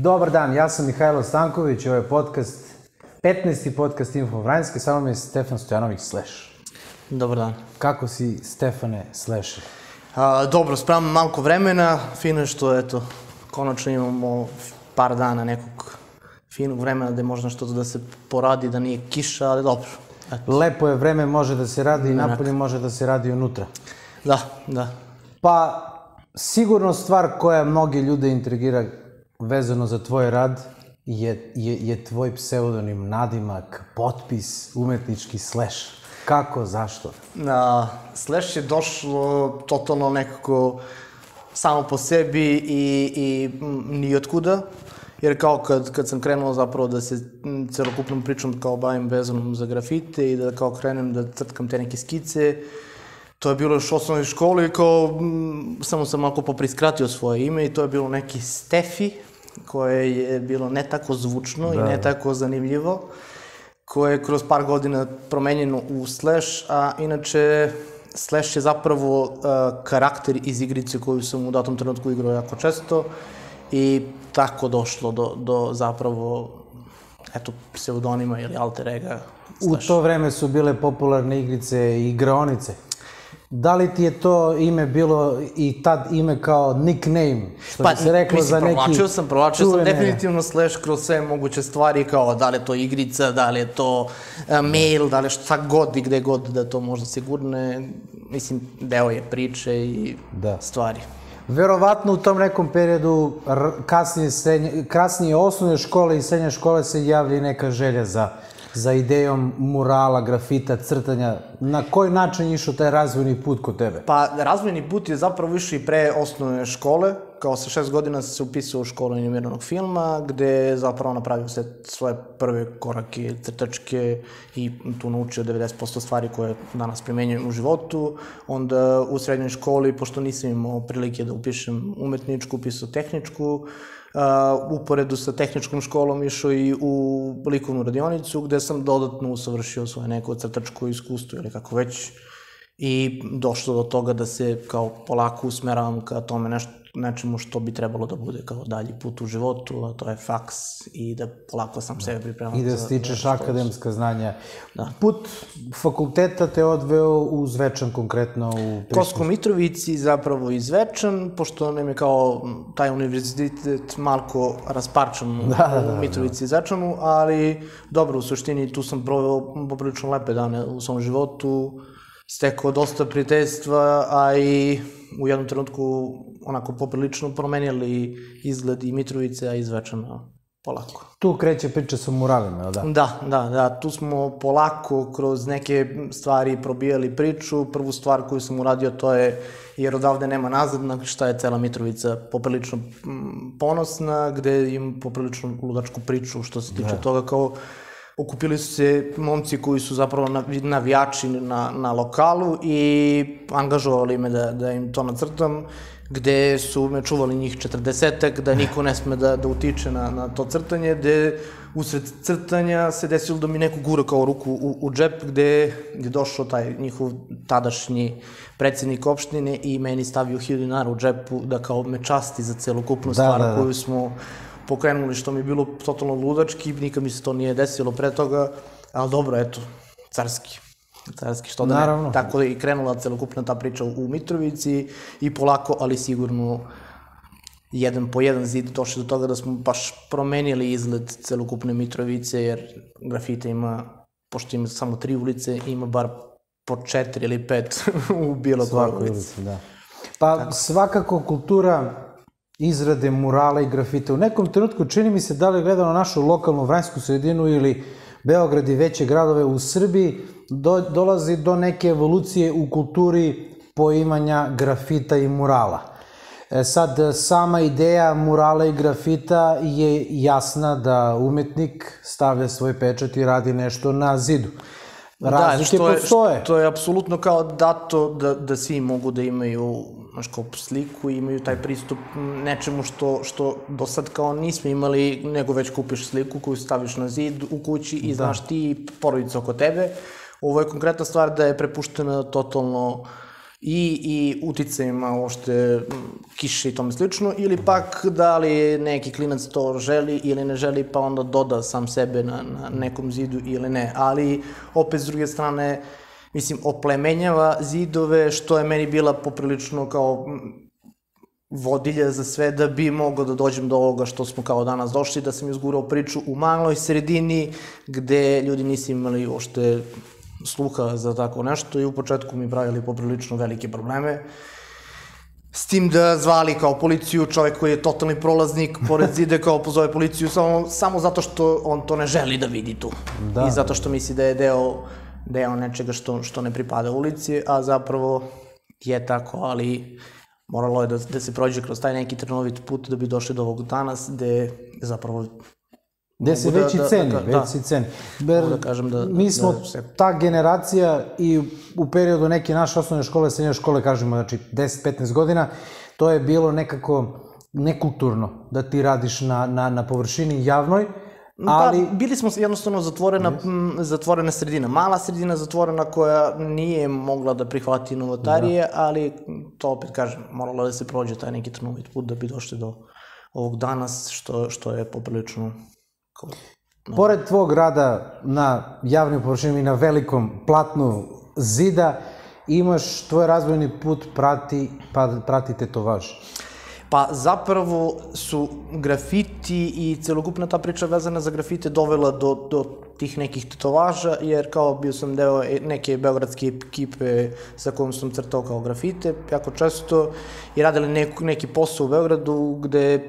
Dobar dan, ja sam Mihajlo Stanković, ovo je podcast, 15. podcast Info Vranjske, samo mi je Stefan Stojanović Slash. Dobar dan. Kako si, Stefane Slasher? Dobro, spravim malko vremena, fino je što, eto, konačno imamo par dana nekog finog vremena gde možda što da se poradi, da nije kiša, ali dobro. Lepo je vreme, može da se radi i napolje, može da se radi unutra. Da. Pa, sigurno stvar koja mnogi ljude intrigira vezano za tvoj rad je tvoj pseudonim, nadimak, potpis, umetnički Slash. Kako, zašto? Slash je došlo totalno nekako samo po sebi i nijotkuda, jer kao kad sam krenuo zapravo da se celokupnom pričom kao bavim vezanom za grafite i da kao krenem da crtkam te neke skice, to je bilo još u osnovnoj školi i kao samo sam malo popriskratio svoje ime i to je bilo neki Stefi, koje je bilo ne tako zvučno i ne tako zanimljivo, koje je kroz par godina promenjeno u Slash, a inače Slash je zapravo karakter iz igrice koju sam u datom trenutku igrao jako često i tako došlo do zapravo, eto, pseudonima ili alter ega Slash. U to vreme su bile popularne igrice i igraonice. Da li ti je to ime bilo i tad ime kao nickname, što bi se reklo za neki... Provlačio sam definitivno Slash kroz sve moguće stvari, kao da li je to igrica, da li je to mail, da li je šta god i gde god da to možda se gurne. Mislim, deo je priče i stvari. Verovatno u tom nekom periodu, kasnije osnovne škole i srednje škole se javlja i neka želja za idejom murala, grafita, crtanja. Na koji način je išao taj razvojni put kod tebe? Pa, razvojni put je zapravo išao i pre osnovne škole. Kao sa 6 godina sam se upisao u školu animiranog filma, gde je zapravo napravio sve svoje prve korake, crtačke i tu naučio 90% stvari koje danas primenjujem u životu. Onda u srednjoj školi, pošto nisam imao prilike da upišem umetničku, upisao tehničku, uporedu sa tehničkom školom išao i u likovnu radionicu gde sam dodatno usavršio svoje neko crtačko iskustvo ili kako već i došlo do toga da se kao polako usmeravam ka tome nečemu što bi trebalo da bude kao dalji put u životu, a to je faks i da polako sam sebe pripremao. I da stičeš akademska znanja. Put fakulteta te odveo u Zvečan konkretno? U Kosovskoj Mitrovici, zapravo i Zvečan, pošto nam je kao taj univerzitet malko rasparčan u Mitrovici i Zvečanu, ali dobro, u suštini tu sam proveo poprilično lepe dane u svom životu, stekao dosta prijateljstva, a i u jednom trenutku onako poprilično promenjali izgled i Mitrovice, a i Zvečana polako. Tu kreće priča sa muralima, je li da? Da, tu smo polako kroz neke stvari probijali priču. Prvu stvar koju sam uradio to je, jer odavde nema nazad, na šta je cela Mitrovica poprilično ponosna, gde imam poprilično ludačku priču što se tiče toga, kao okupili su se momci koji su zapravo navijači na lokalu i angažovali me da im to nacrtam, gde su me čuvali njih 40-ak, da niko ne sme da utiče na to crtanje, gde usred crtanja se desilo da mi neko gura kao ruku u džep, gde je došao taj njihov tadašnji predsednik opštine i meni stavio 1000 dinara u džepu da kao me časti za celokupnu stvar koju smo pokrenuli, što mi je bilo totalno ludački, nikad mi se to nije desilo pre toga, ali dobro, eto, carski, što da ne. Tako je i krenula celokupna ta priča u Mitrovici i polako, ali sigurno, jedan po jedan zid došli do toga da smo baš promenili izgled celokupne Mitrovice, jer grafita ima, pošto ima samo 3 ulice, ima bar po 4 ili 5 u bilo kojoj ulici. Pa svakako kultura izrade murala i grafita. U nekom trenutku čini mi se da li gledano našu lokalnu vranjsku sredinu ili Beograd i veće gradove u Srbiji, dolazi do neke evolucije u kulturi poimanja grafita i murala. Sad, sama ideja murala i grafita je jasna da umetnik stavlja svoj pečat i radi nešto na zidu. Razlike postoje. To je apsolutno kao dato da svi mogu da imaju sliku i imaju taj pristup nečemu što do sad kao nismo imali, nego već kupiš sliku koju staviš na zid u kući i znaš ti i porodica oko tebe. Ovo je konkretna stvar da je prepuštena totalno i uticajima uopšte kiše i tome slično, ili pak da li neki klinac to želi ili ne želi, pa onda doda sam sebe na nekom zidu ili ne. Ali, opet, s druge strane, mislim, oplemenjava zidove, što je meni bila poprilično kao vodilja za sve da bi mogao da dođem do ovoga što smo kao danas došli, da sam izgurao priču u maloj sredini gde ljudi nisu imali uopšte sluha za tako nešto i u početku mi pravili poprilično velike probleme. S tim da zvali kao policiju, čovek koji je totalni prolaznik, pored zide kao pozove policiju samo zato što on to ne želi da vidi tu. I zato što misli da je deo nečega što ne pripada ulici, a zapravo je tako, ali moralo je da se prođe kroz taj neki trnovit put da bi došli do ovog danas, gde zapravo... Gde se već i ceni, već se ceni. Mi smo ta generacija i u periodu neke naše osnovne škole, srednje škole, kažemo, znači 10-15 godina, to je bilo nekako nekulturno da ti radiš na površini javnoj, ali... Bili smo jednostavno zatvorena sredina, mala sredina zatvorena koja nije mogla da prihvati novotarije, ali to opet kažem, moralo da se prođe taj neki trnovit put da bi došli do ovog danas, što je poprilično... Pored tvog rada na javnim površinama i na velikom platnu zida, imaš tvoj razvojni put prati tetovaž. Pa zapravo su grafiti i celokupna ta priča vezana za grafite dovela do tih nekih tetovaža, jer kao bio sam deo neke beogradske ekipe sa kojom sam crtao kao grafite jako često i radili neki posao u Beogradu gde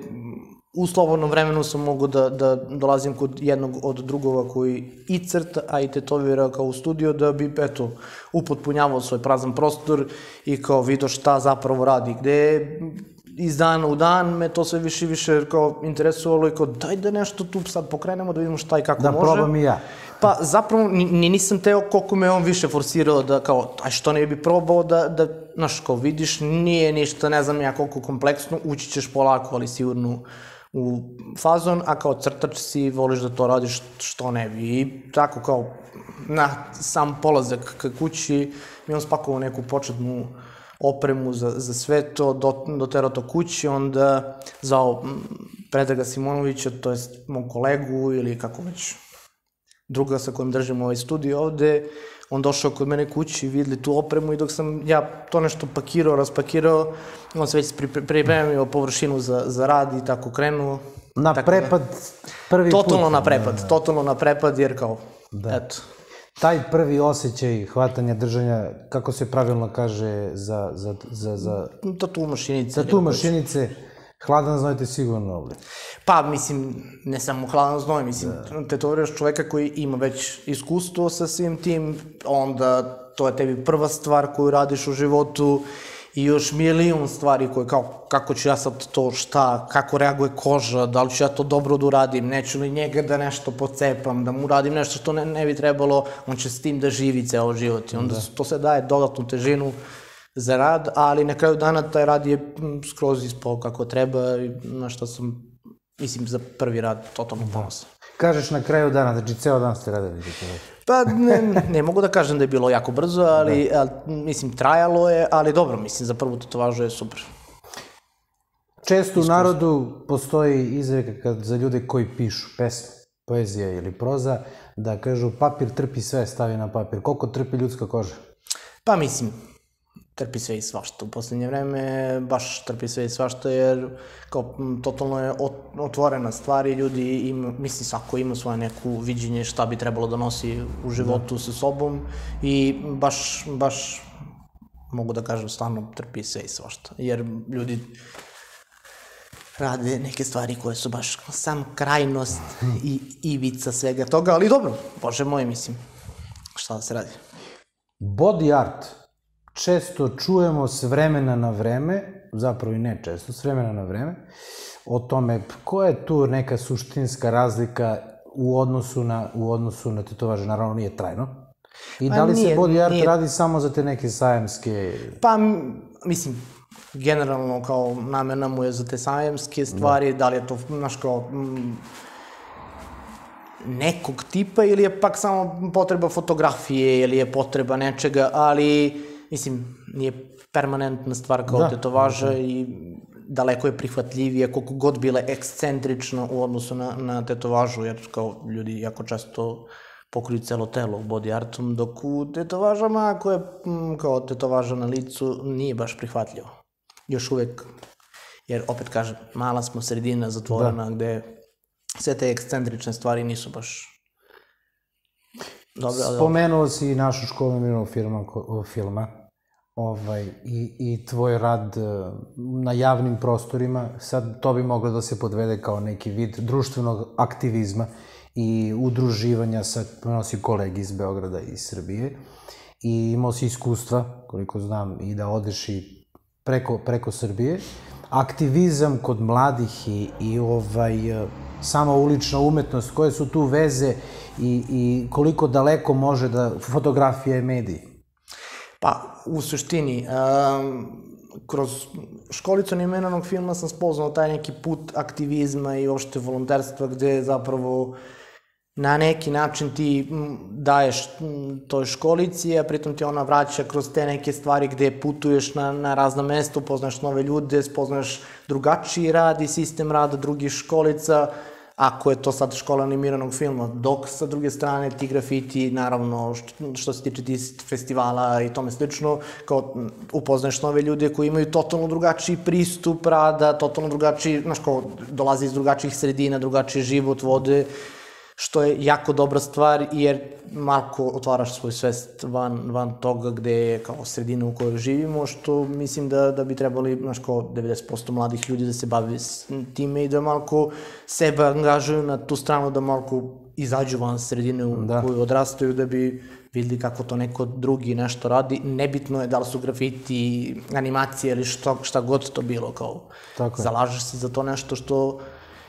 u slobodnom vremenu sam mogu da dolazim kod jednog od drugova koji i crta, a i tetovira kao u studio, da bi, eto, upotpunjavao svoj prazan prostor i kao vidio šta zapravo radi, gde iz dana u dan me to sve više i više kao interesovalo i kao daj da nešto tu sad pokrenemo da vidimo šta i kako može. Da probam i ja. Pa zapravo nisam teo koliko me on više forsirao da kao, aj što ne bi probao da, znaš, kao vidiš, nije ništa, ne znam ja koliko kompleksno, ući ćeš polako, ali sigurno u fazon, a kao crtač si voliš da to radiš što ne bi. I tako kao na sam polazak ka kući mi on spakovao neku početnu opremu za sve to, doterao to kući, onda zvao Predraga Simonovića, to je mog kolegu ili kako već druga sa kojim držimo ovaj studio ovde, on došao kod mene kući, videli tu opremu i dok sam ja to nešto pakirao, raspakirao, on se već pripremio površinu za rad i tako krenuo. Na prepad prvi put. Totalno na prepad, jer kao, eto. Taj prvi osjećaj hvatanja, držanja, kako se pravilno kaže za... Tatu mašinice. Tatu mašinice, hladan znoj te sigurno ovde. Pa, mislim, ne samo hladan znoj, mislim, tetoviraš čoveka koji ima već iskustvo sa svim tim, onda to je tebi prva stvar koju radiš u životu i još milion stvari koje kao, kako ću ja sad to, šta, kako reaguje koža, da li ću ja to dobro da uradim, neću li njega da nešto pocepam, da mu uradim nešto što ne bi trebalo, on će s tim da živi ceo život i onda to se daje dodatnu težinu za rad, ali na kraju dana taj rad je skroz ispao kako treba i na što sam, mislim, za prvi rad totalno ponosan. Kažeš na kraju dana, znači ceo dan ste radili? Pa ne mogu da kažem da je bilo jako brzo, ali mislim trajalo je, ali dobro, mislim za prvu tetovažu je super. Često u narodu postoji izreka za ljude koji pišu pesme, poezija ili proza, da kažu papir trpi sve, stavi na papir. Koliko trpi ljudska koža? Pa mislim, trpi sve i svašta. U poslednje vreme baš trpi sve i svašta, jer kao totalno je otvorena stvar i ljudi mislim svako ima svoje neku viđenje šta bi trebalo da nosi u životu sa sobom i baš mogu da kažem stvarno trpi sve i svašta, jer ljudi rade neke stvari koje su baš sam krajnost i ivica svega toga, ali dobro, bože moj, mislim, šta da se radi. Body art često čujemo s vremena na vreme, zapravo i ne često, s vremena na vreme, o tome koja je tu neka suštinska razlika u odnosu na tetovaže, naravno nije trajno. I da li se body art radi samo za te neke sajamske... Pa, mislim, generalno kao namena mu je za te sajamske stvari, da li je to, znaš, kao nekog tipa ili je pak samo potreba fotografije ili je potreba nečega, ali mislim, nije permanentna stvar kao tetovaža i daleko je prihvatljivije, koliko god bile ekscentrično u odnosu na tetovažu, jer kao ljudi jako često pokriju celo telo body artom, dok u tetovažama, ako je kao tetovaža na licu, nije baš prihvatljivo. Još uvek, jer opet kažem, mala smo sredina zatvorena gde sve te ekscentrične stvari nisu baš dobre. Spomenuo si našu školu mirovnog filma i tvoj rad na javnim prostorima. Sad to bi moglo da se podvede kao neki vid društvenog aktivizma i udruživanja sa kolegi iz Beograda i Srbije. I imao si iskustva, koliko znam, i da odeš i preko Srbije. Aktivizam kod mladih i sama ulična umetnost, koje su tu veze i koliko daleko može da fotografija i mediji? Pa, u suštini, kroz školicu animiranog filma sam spoznao taj neki put aktivizma i uopšte volonterstva gde zapravo na neki način ti daješ toj školici, a pritom ti ona vraća kroz te neke stvari gde putuješ na razna mesta, upoznaš nove ljude, spoznaš drugačiji rad i sistem rada drugih školica, ako je to sad škola animiranog filma, dok sa druge strane ti grafiti, naravno, što se tiče ti festivala i tome slično, kao upoznaš nove ljude koji imaju totalno drugačiji pristup rada, totalno drugačiji, znaš, kao dolaze iz drugačijih sredina, drugačiji život vode, što je jako dobra stvar, jer malko otvaraš svoj svest van toga gde je kao sredina u kojoj živimo, što mislim da bi trebali, znaš, kao 90% mladih ljudi da se bavi time i da malko sebe angažuju na tu stranu, da malko izađu van sredine u koju odrastaju, da bi videli kako to neko drugi nešto radi. Nebitno je da li su grafiti, animacije ili šta god to bilo, kao zalažeš se za to nešto što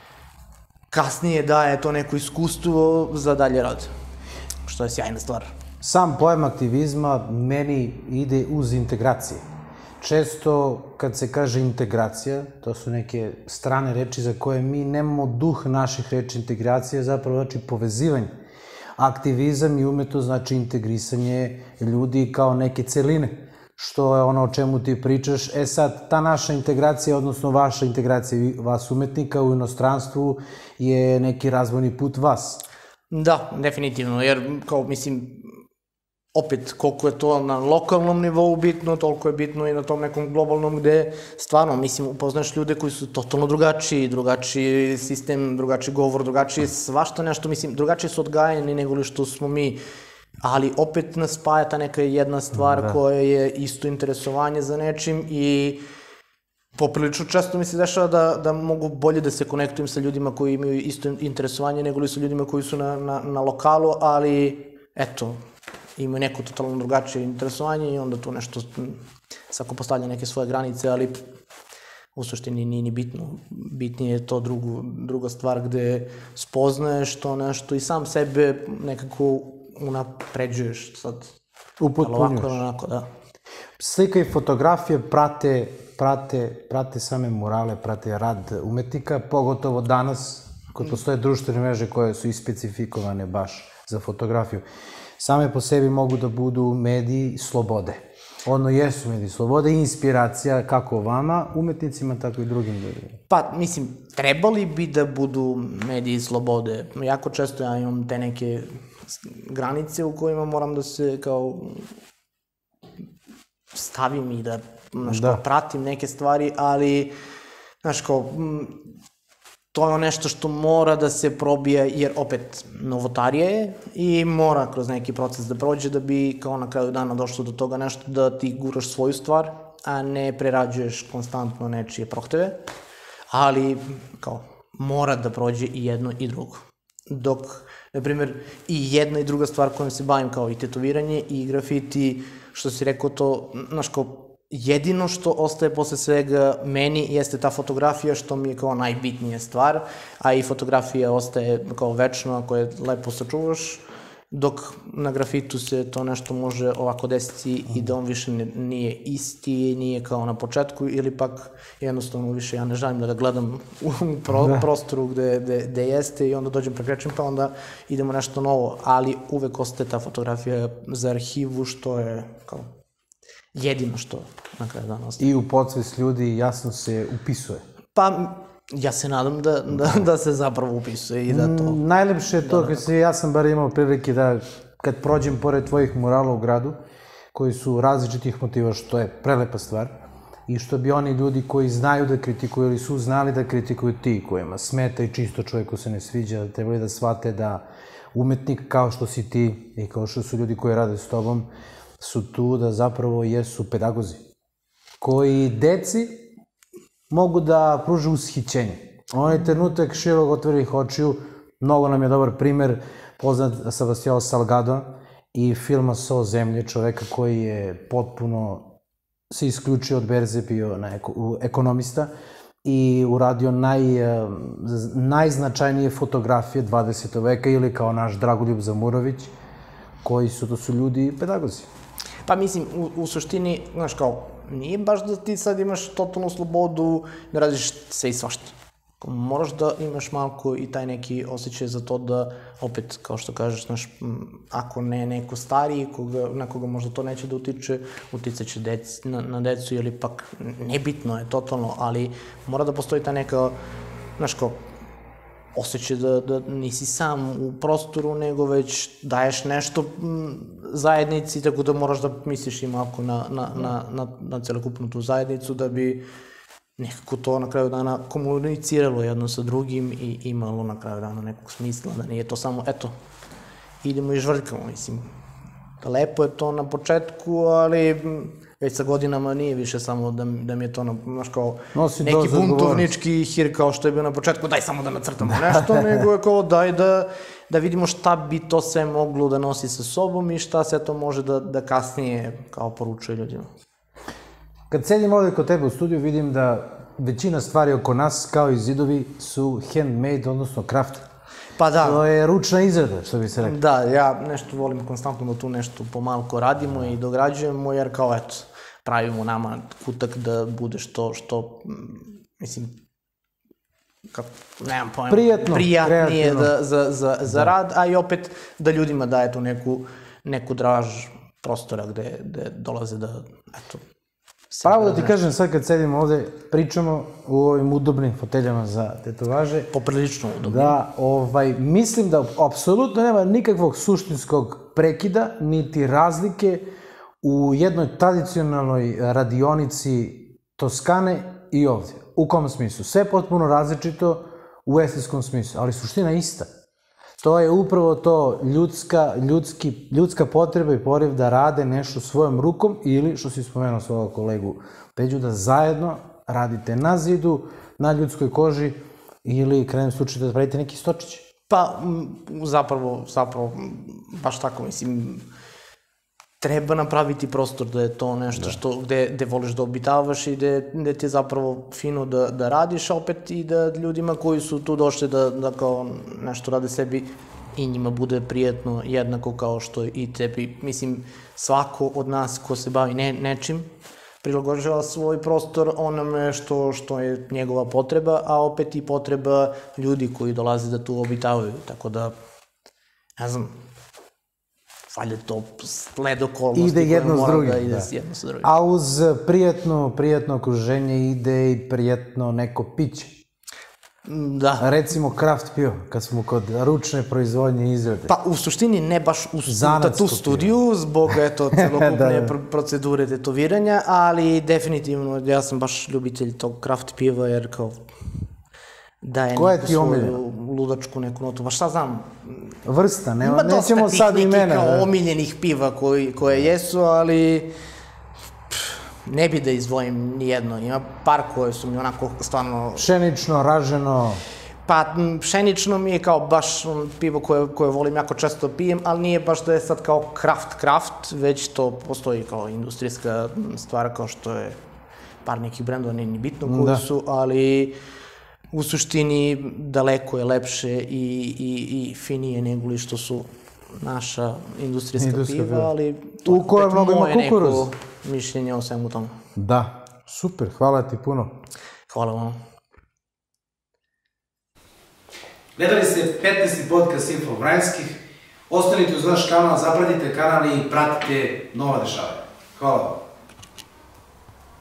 kasnije daje to neko iskustvo za dalje rad, što je sjajna stvar. Sam pojam aktivizma meni ide uz integracije. Često kad se kaže integracija, to su neke strane reči za koje mi nemamo duh naših reči. Integracija zapravo znači povezivanje. Aktivizam i umetnost znači integrisanje ljudi kao neke celine, što je ono o čemu ti pričaš. Sad, ta naša integracija, odnosno vaša integracija vas umetnika u inostranstvu je neki razvojni put vas. Da, definitivno, jer kao, mislim, opet, koliko je to na lokalnom nivou bitno, toliko je bitno i na tom nekom globalnom gde stvarno, mislim, upoznaš ljude koji su totalno drugačiji sistem, drugačiji govor, drugačiji svašta nešto, mislim, drugačiji su odgajani nego li što smo mi, ali opet nas spaja ta neka jedna stvar koja je isto interesovanje za nečim i poprilično često mi se dešava da mogu bolje da se konektujem sa ljudima koji imaju isto interesovanje nego li sa ljudima koji su na lokalu, ali eto, imaju neko totalno drugačije interesovanje i onda tu nešto svako postavlja neke svoje granice, ali u suštini nije ni bitno. Bitnije je to druga stvar gde spoznaješ to nešto i sam sebe nekako unapređuješ sad. Upotpunjuješ. Ovako ili onako, da. Slika i fotografije prate same murale, prate rad umetnika, pogotovo danas, kad postoje društvene mreže koje su ispecifikovane baš za fotografiju. Same po sebi mogu da budu mediji slobode. Ono jesu mediji slobode i inspiracija kako vama, umetnicima, tako i drugim ljudima. Pa, mislim, trebali bi da budu mediji slobode. Jako često ja imam te neke granice u kojima moram da se kao stavim i da pratim neke stvari, ali znaš kao to je nešto što mora da se probije, jer opet novotarija je i mora kroz neki proces da prođe da bi kao na kraju dana došlo do toga nešto da ti guraš svoju stvar, a ne prerađuješ konstantno nečije prohteve, ali kao mora da prođe i jedno i drugo. Dok, na primjer, i jedna i druga stvar kojom se bavim kao i tetoviranje i grafiti, što si rekao to, znaš kao, jedino što ostaje posle svega meni jeste ta fotografija što mi je kao najbitnija stvar, a i fotografija ostaje kao večno ako je lepo sačuvaš, dok na grafitu se to nešto može ovako desiti i da on više nije isti, nije kao na početku ili pak jednostavno više ja ne želim da ga gledam u prostoru gde jeste i onda dođem prekrečim pa onda idemo nešto novo, ali uvek ostaje ta fotografija za arhivu što je kao jedino što na kraju dana ostaje. I u podsvest ljudi jasno se upisuje. Pa, ja se nadam da se zapravo upisuje i da to... Najlepše je to, ja sam bar imao prilike da kad prođem pored tvojih murala u gradu, koji su različitih motiva, što je prelepa stvar, i što bi oni ljudi koji znaju da kritikuju ili su znali da kritikuju ti kojima smeta i čisto čovjeku se ne sviđa, trebali da shvate da umetnik kao što si ti i kao što su ljudi koji rade s tobom su tu da zapravo jesu pedagozi koji deci mogu da pruže ushićenje. Onaj trenutak širok otvorenih očiju, mnogo nam je dobar primer poznat Sebastião Salgado i filma So zemlje, čoveka koji je potpuno se isključio od berze, bio ekonomista i uradio najznačajnije fotografije 20. veka ili kao naš Dragoljub Zamurović, to su ljudi pedagozi. Pa mislim, u suštini, znaš kao, nije baš da ti sad imaš totalnu slobodu da radiš sve i svašta. Moraš da imaš malko i taj neki osjećaj za to da, opet, kao što kažeš, znaš, ako ne neko stariji, na koga možda to neće da uticaće na decu ili pak nebitno je totalno, ali mora da postoji ta neka, znaš kao, osjećaj da nisi sam u prostoru, nego već daješ nešto zajednici, tako da moraš da misliš i malko na celokupnu tu zajednicu, da bi nekako to na kraju dana komuniciralo jedno sa drugim i imalo na kraju dana nekog smisla, da nije to samo, eto, idemo i žvrtkamo, mislim. Lepo je to na početku, ali već sa godinama nije više samo da mi je to, znaš, kao neki buntovnički hir kao što je bio na početku, daj samo da nacrtamo nešto, nego je kao daj da vidimo šta bi to sve moglo da nosi sa sobom i šta sve to može da kasnije kao poručuje ljudima. Kad sedim ovde kod tebe u studiju, vidim da većina stvari oko nas, kao i zidovi, su handmade, odnosno craft. Pa da. To je ručna izrada, što bi se rekao. Da, ja nešto volim konstantno da tu nešto pomalko radimo i dograđujemo, jer kao, eto, pravimo nama kutak da bude što, mislim, nemam pojma, prijatnije za rad, a i opet da ljudima daje tu neku draž prostora gde dolaze da, eto, pravo da ti kažem, sad kad sedimo ovde, pričamo u ovim udobnim foteljama za tetovaže. Poprilično udobnim. Da, mislim da apsolutno nema nikakvog suštinskog prekida, niti razlike u jednoj tradicionalnoj radionici Toskane i ovde. U kom smislu? Sve potpuno različito u estetskom smislu, ali suština je ista. To je upravo to ljudska potreba i poriv da rade nešto svojom rukom ili, što si spomenuo svojeg kolegu Peđu, da zajedno radite na zidu, na ljudskoj koži ili, krenem slučaju, da pravite neki stočić. Pa, zapravo, baš tako, mislim, treba napraviti prostor da je to nešto gde voliš da obitavaš i gde ti je zapravo fino da radiš, a opet i da ljudima koji su tu došli da kao nešto rade sebi i njima bude prijetno jednako kao što i tebi. Mislim, svako od nas ko se bavi nečim prilagođava svoj prostor onome što je njegova potreba, a opet i potreba ljudi koji dolaze da tu obitavaju. Tako da, ne znam, valjda to sled okolnosti koje mora da ide jedno sa drugim. A uz prijatno okruženje ide i prijatno neko piće. Da. Recimo craft pivo, kad smo kod ručne proizvodnje izrade. Pa u suštini ne baš u tu studiju, zbog celokupne procedure tetoviranja, ali definitivno ja sam baš ljubitelj tog craft piva, jer kao daje neku svoju ludačku neku notu. Pa šta znam? Vrsta, nećemo sad imena. Ima dosta tih nekih kao omiljenih piva koje jesu, ali ne bi da izdvojim nijedno. Ima par koje su mi onako stvarno... Pšenično, raženo... Pa, pšenično mi je kao baš pivo koje volim jako često pijem, ali nije baš da je sad kao craft, već to postoji kao industrijska stvar, kao što je par nekih brendova, nije ni bitno koji su, ali u suštini daleko je lepše i finije nego li što su naša industrijska piva, ali to je opet moje neko mišljenje o svemu tomu. Da, super, hvala ti puno. Hvala vam. Gledali ste 15. podcast Info Vranjskih. Ostanite uz naš kanal, zapratite kanal i pratite nova dešavanja. Hvala vam.